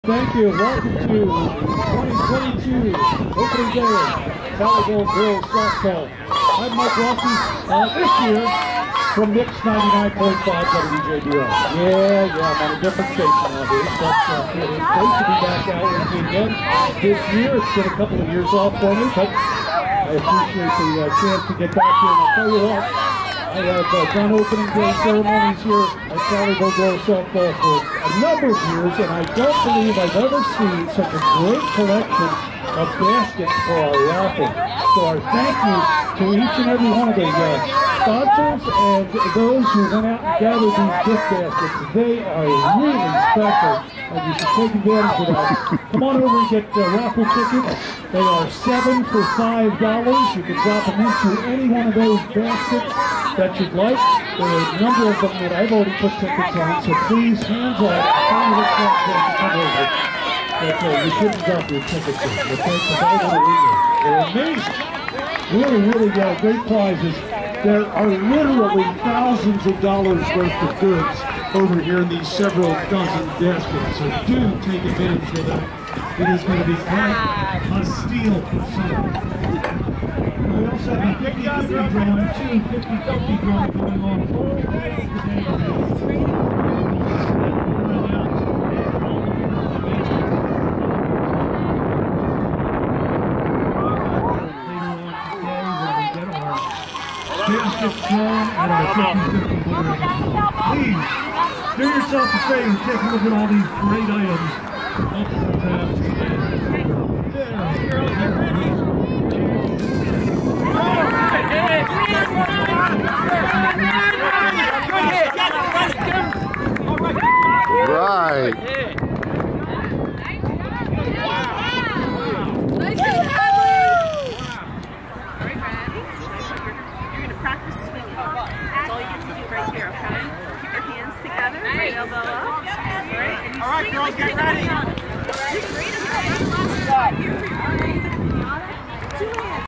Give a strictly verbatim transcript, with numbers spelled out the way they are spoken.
Thank you. Welcome to twenty twenty-two opening day of Volleyball Girls Softball. I'm Mike Rossi. Uh, this year from Nick's ninety-nine point five W J B R. Yeah, yeah, I'm on a different station now here, but uh, it is great to be back out with you again this year. It's been a couple of years off for me, but I appreciate the uh, chance to get back here. And I'll tell you what, I have uh, done opening day ceremonies here at Volleyball Girls Softball for a number of years, and I don't believe I've ever seen such a great collection of baskets for our raffle. So our thank you to each and every one of the uh, sponsors and those who went out and gathered these gift baskets. They are really special, and you should take advantage of that. Come on over and get uh, raffle tickets. They are seven for five dollars. You can drop them into any one of those baskets that you'd like. There are a number of them that I've already put tickets on, so please, hands off, tell me which one's going to come over. But uh, you shouldn't drop your tickets in, okay? Because I want to read them. They're amazing. Really, really uh, great prizes. There are literally thousands of dollars worth of goods over here in these several dozen baskets, so do take advantage of that. It is going to be quite a steal for some. We also have a fifty fifty drawing, two fifty fifty drawing going on today. Basket drawn and a fifty fifty winner. Please do yourself a favor, take a look at all these great items up for grabs today. Right. Practice swinging. That's all you get to do right here, okay? Keep your hands together, right elbow up. Right? And you all right, girls, get ready. You're great. You're great.